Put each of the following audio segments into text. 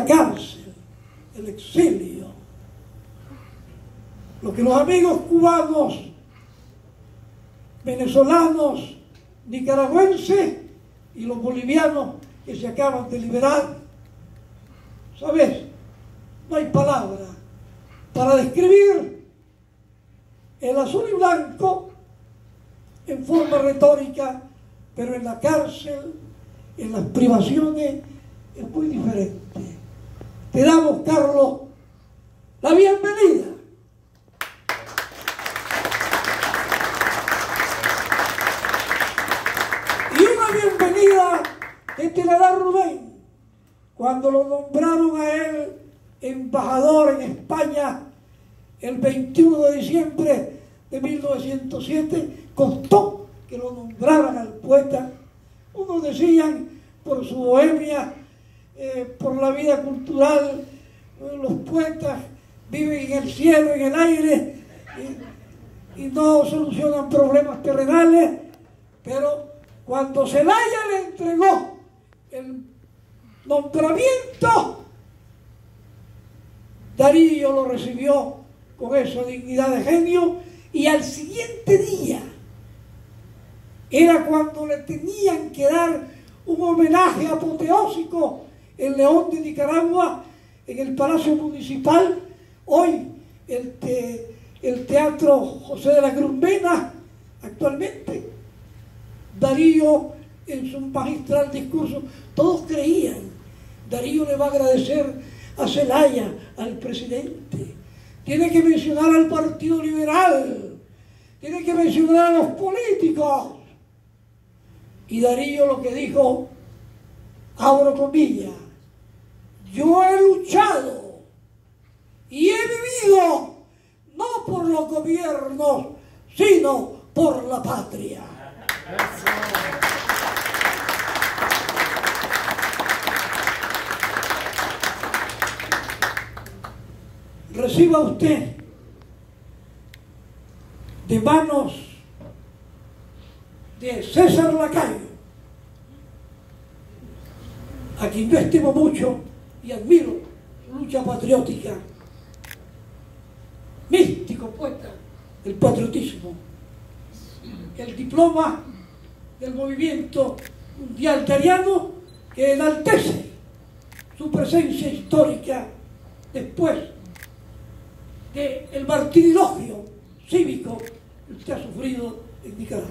cárcel, el exilio. Lo que los amigos cubanos, venezolanos, nicaragüenses y los bolivianos que se acaban de liberar, ¿sabes? No hay palabra para describir el azul y blanco en forma retórica, pero en la cárcel, en las privaciones, es muy diferente. Te damos, Carlos, la bienvenida. Y una bienvenida que te la da Rubén cuando lo nombraron a él embajador en España el 21 de diciembre de 1907. Costó que lo nombraran al poeta. Unos decían por su bohemia, por la vida cultural, los poetas viven en el cielo, en el aire, y no solucionan problemas terrenales, pero cuando Zelaya le entregó el nombramiento, Darío lo recibió con esa dignidad de genio, y al siguiente día era cuando le tenían que dar un homenaje apoteósico en León de Nicaragua, en el Palacio Municipal, hoy el Teatro José de la Cruz Mena, actualmente. Darío, en su magistral discurso, todos creían, Darío le va a agradecer a Zelaya, al presidente, tiene que mencionar al Partido Liberal, tiene que mencionar a los políticos. Y Darío lo que dijo, abro comillas, yo he luchado y he vivido no por los gobiernos, sino por la patria. Reciba usted de manos de César Lacayo, a quien yo estimo mucho y admiro su lucha patriótica, místico poeta del patriotismo, el diploma del movimiento mundial italiano que enaltece su presencia histórica después del martirilogio cívico que usted ha sufrido en Nicaragua.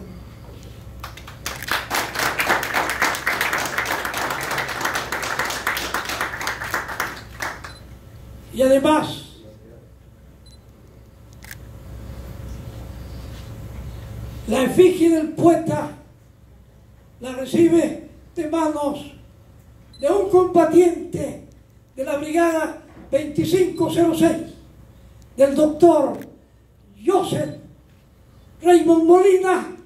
Y además, la efigie del poeta la recibe de manos de un combatiente de la Brigada 2506, del doctor Joseph Raymond Molina,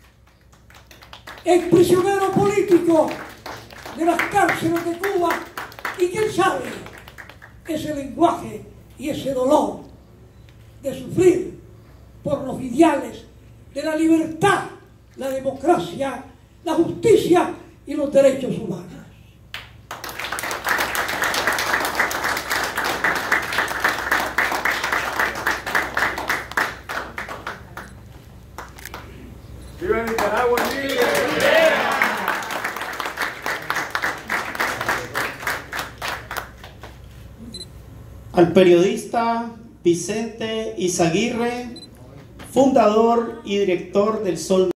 ex prisionero político de las cárceles de Cuba, y que él sabe ese lenguaje y ese dolor de sufrir por los ideales de la libertad, la democracia, la justicia y los derechos humanos. ¡Viva Nicaragua! ¡Viva! Al periodista Vicente Izaguirre, fundador y director del Sol